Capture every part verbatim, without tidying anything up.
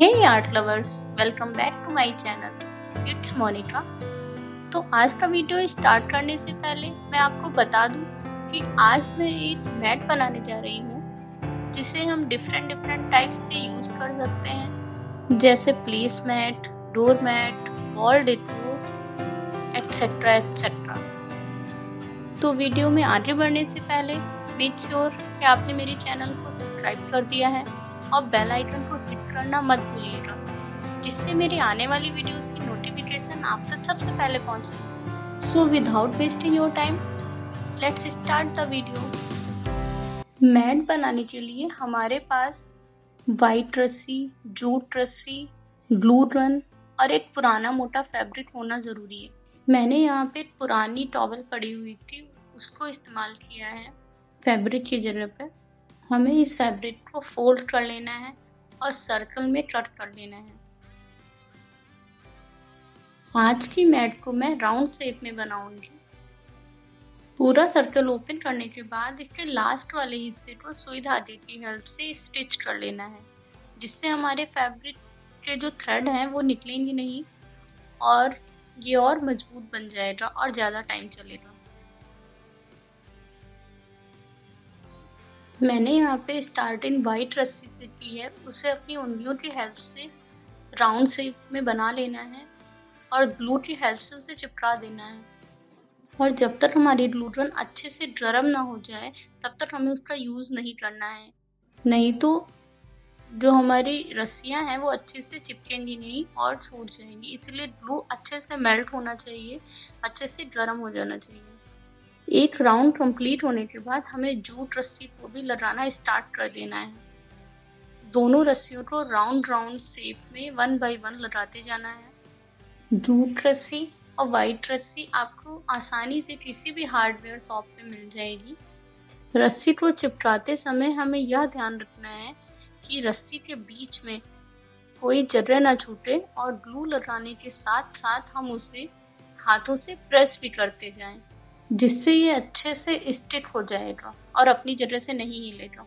Hey art lovers, welcome back to my channel. It's Monica. तो आज का video start करने से पहले मैं आपको बता दूं कि आज मैं एक मैट बनाने जा रही हूं जिसे हम डिफरेंट डिफरेंट टाइप से यूज कर सकते हैं, जैसे place mat, door mat, wall decor, etcetera etcetera. तो वीडियो में आगे बढ़ने से पहले मेक श्योर कि आपने मेरे चैनल को सब्सक्राइब कर दिया है और बेल आइकन को हिट करना मत भूलिएगा, जिससे मेरी आने वाली वीडियोस की नोटिफिकेशन आप तक सबसे पहले पहुंचे। So without wasting your time, let's start the video. Mat बनाने के लिए हमारे पास वाइट रस्सी, जूट रस्सी, ग्लू गन और एक पुराना मोटा फैब्रिक होना ज़रूरी है। मैंने यहाँ पे एक पुरानी टॉवल पड़ी हुई थी, उसको इस्तेमाल किया है फैब्रिक की जगह पे। हमें इस फैब्रिक को फोल्ड कर लेना है और सर्कल में कट कर लेना है। आज की मैट को मैं राउंड शेप में बनाऊंगी। पूरा सर्कल ओपन करने के बाद इसके लास्ट वाले हिस्से को सुई धागे की हेल्प से स्टिच कर लेना है, जिससे हमारे फैब्रिक के जो थ्रेड हैं वो निकलेंगे नहीं और ये और मजबूत बन जाएगा और ज़्यादा टाइम चलेगा। मैंने यहाँ पे स्टार्टिंग वाइट रस्सी से की है, उसे अपनी उंगलियों की हेल्प से राउंड शेप में बना लेना है और ग्लू की हेल्प से उसे चिपका देना है। और जब तक हमारी ग्लू गन अच्छे से गर्म ना हो जाए तब तक हमें उसका यूज़ नहीं करना है, नहीं तो जो हमारी रस्सियाँ हैं वो अच्छे से चिपकेंगी नहीं और छूट जाएंगी। इसलिए ग्लू अच्छे से मेल्ट होना चाहिए, अच्छे से गर्म हो जाना चाहिए। एक राउंड कंप्लीट होने के बाद हमें जूट रस्सी को भी लगाना स्टार्ट कर देना है। दोनों रस्सियों को राउंड राउंड शेप में वन बाय वन लगाते जाना है। जूट रस्सी और वाइट रस्सी आपको आसानी से किसी भी हार्डवेयर शॉप पे मिल जाएगी। रस्सी को चिपकाते समय हमें यह ध्यान रखना है कि रस्सी के बीच में कोई जगह ना छूटे और ग्लू लगाने के साथ साथ हम उसे हाथों से प्रेस भी करते जाएं, जिससे ये अच्छे से स्टिक हो जाएगा और अपनी जगह से नहीं हिलेगा।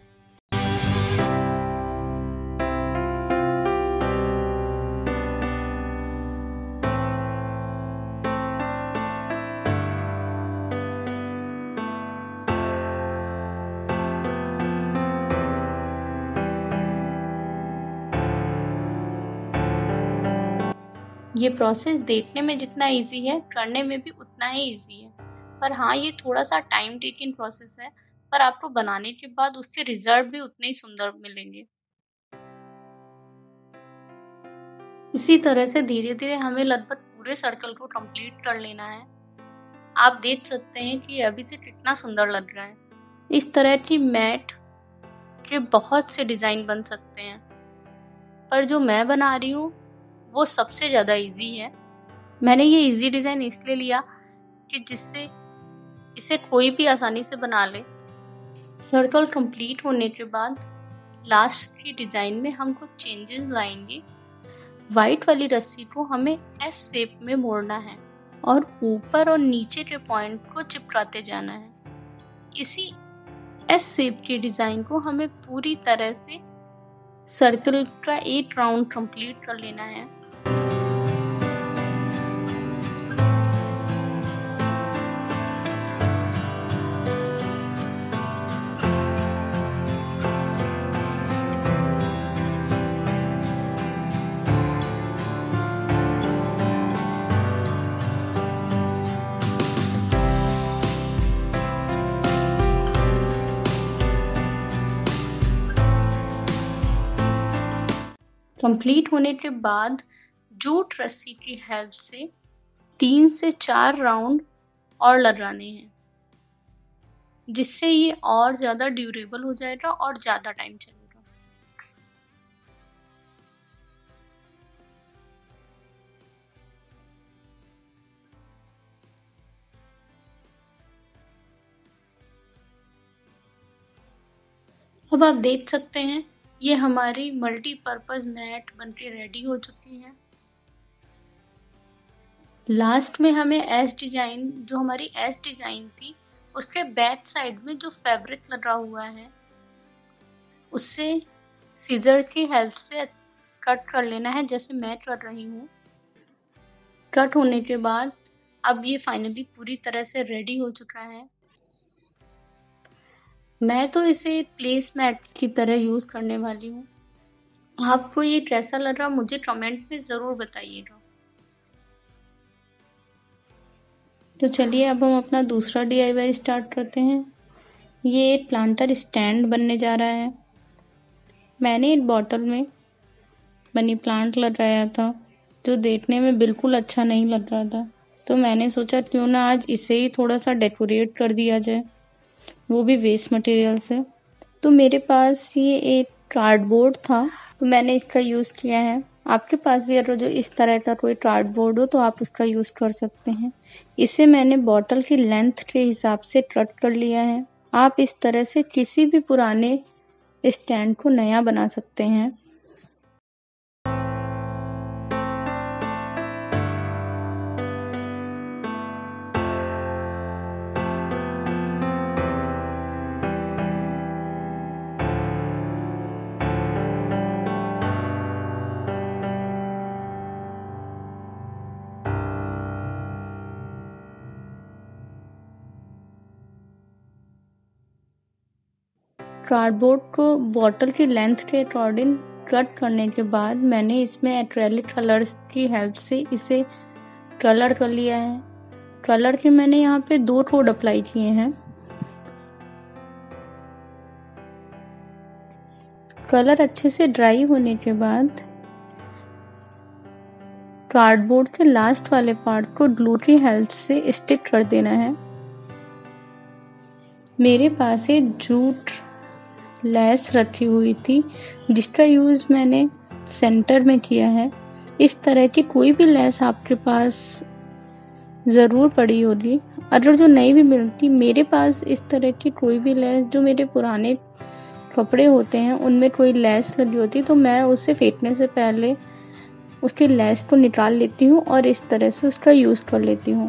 ये प्रोसेस देखने में जितना इजी है, करने में भी उतना ही इजी है। पर हाँ, ये थोड़ा सा टाइम टेकिंग प्रोसेस है, पर आपको बनाने के बाद उसके रिजल्ट भी उतने ही सुंदर मिलेंगे। इसी तरह से धीरे धीरे हमें लगभग पूरे सर्कल को कंप्लीट कर लेना है। आप देख सकते हैं कि अभी से कितना सुंदर लग रहा है। इस तरह की मैट के बहुत से डिजाइन बन सकते हैं, पर जो मैं बना रही हूँ वो सबसे ज़्यादा इजी है। मैंने ये इजी डिज़ाइन इसलिए लिया कि जिससे इसे कोई भी आसानी से बना ले। सर्कल कंप्लीट होने के बाद लास्ट की डिज़ाइन में हम कुछ चेंजेस लाएंगे। वाइट वाली रस्सी को हमें एस शेप में मोड़ना है और ऊपर और नीचे के पॉइंट को चिपकाते जाना है। इसी एस शेप की डिज़ाइन को हमें पूरी तरह से सर्कल का एक राउंड कंप्लीट कर लेना है। कंप्लीट होने के बाद जूट रस्सी की हेल्प से तीन से चार राउंड और लगाने हैं, जिससे ये और ज़्यादा ड्यूरेबल हो जाएगा और ज़्यादा टाइम चलेगा। अब आप देख सकते हैं ये हमारी मल्टीपर्पज़ मैट बनके रेडी हो चुकी है। लास्ट में हमें एस डिज़ाइन, जो हमारी एस डिज़ाइन थी, उसके बैक साइड में जो फैब्रिक लगा हुआ है उससे सीजर की हेल्प से कट कर लेना है जैसे मैं कर रही हूँ। कट होने के बाद अब ये फाइनली पूरी तरह से रेडी हो चुका है। मैं तो इसे प्लेस मैट की तरह यूज़ करने वाली हूँ। आपको ये कैसा लग रहा मुझे कमेंट में ज़रूर बताइएगा। तो चलिए अब हम अपना दूसरा डी आई वाई स्टार्ट करते हैं। ये एक प्लांटर स्टैंड बनने जा रहा है। मैंने एक बॉटल में मनी प्लांट लगाया था जो देखने में बिल्कुल अच्छा नहीं लग रहा था, तो मैंने सोचा क्यों ना आज इसे ही थोड़ा सा डेकोरेट कर दिया जाए, वो भी वेस्ट मटेरियल से। तो मेरे पास ये एक कार्डबोर्ड था तो मैंने इसका यूज़ किया है। आपके पास भी अगर जो इस तरह का कोई कार्डबोर्ड हो तो आप उसका यूज़ कर सकते हैं। इसे मैंने बॉटल की लेंथ के हिसाब से कट कर लिया है। आप इस तरह से किसी भी पुराने स्टैंड को नया बना सकते हैं। कार्डबोर्ड को बॉटल की लेंथ के अकॉर्डिंग कट करने के बाद मैंने इसमें एक्रेलिक कलर्स की हेल्प से इसे कलर कर लिया है। कलर के मैंने यहाँ पे दो कोड अप्लाई किए हैं। कलर अच्छे से ड्राई होने के बाद कार्डबोर्ड के लास्ट वाले पार्ट को ग्लू की हेल्प से स्टिक कर देना है। मेरे पास एक जूट लेस रखी हुई थी जिसका यूज़ मैंने सेंटर में किया है। इस तरह की कोई भी लेस आपके पास ज़रूर पड़ी होगी। अगर जो नई भी मिलती, मेरे पास इस तरह की कोई भी लेस जो मेरे पुराने कपड़े होते हैं उनमें कोई लेस लगी होती तो मैं उसे फेंकने से पहले उसकी लेस को निकाल लेती हूँ और इस तरह से उसका यूज़ कर लेती हूँ।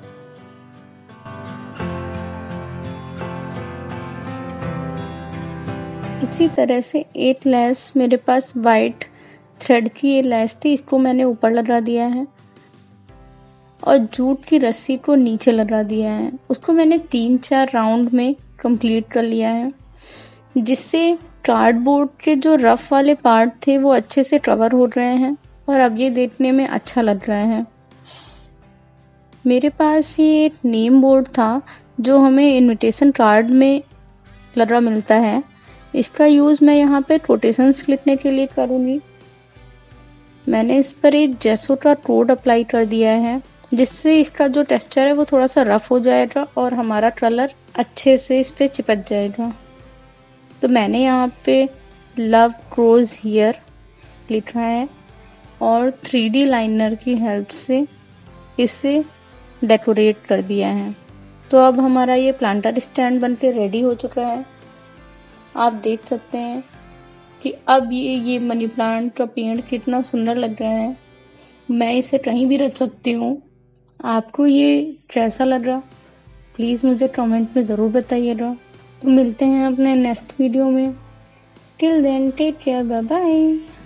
इसी तरह से एक लेस मेरे पास वाइट थ्रेड की ये लेस थी, इसको मैंने ऊपर लगा दिया है और जूट की रस्सी को नीचे लगा दिया है। उसको मैंने तीन चार राउंड में कंप्लीट कर लिया है जिससे कार्डबोर्ड के जो रफ वाले पार्ट थे वो अच्छे से कवर हो रहे हैं और अब ये देखने में अच्छा लग रहा है। मेरे पास ये एक नेम बोर्ड था जो हमें इनविटेशन कार्ड में लगा मिलता है। इसका यूज़ मैं यहाँ पे कोटेशंस लिखने के लिए करूँगी। मैंने इस पर एक जेसो का कोड अप्लाई कर दिया है जिससे इसका जो टेक्सचर है वो थोड़ा सा रफ हो जाएगा और हमारा कलर अच्छे से इस पे चिपक जाएगा। तो मैंने यहाँ पे लव ग्रोज हियर लिखा है और थ्री डी लाइनर की हेल्प से इसे डेकोरेट कर दिया है। तो अब हमारा ये प्लांटर स्टैंड बनके रेडी हो चुका है। आप देख सकते हैं कि अब ये ये मनी प्लांट का पेड़ कितना सुंदर लग रहा है। मैं इसे कहीं भी रख सकती हूँ। आपको ये कैसा लग रहा प्लीज़ मुझे कमेंट में ज़रूर बताइएगा। तो मिलते हैं अपने नेक्स्ट वीडियो में। Till then take care, bye bye.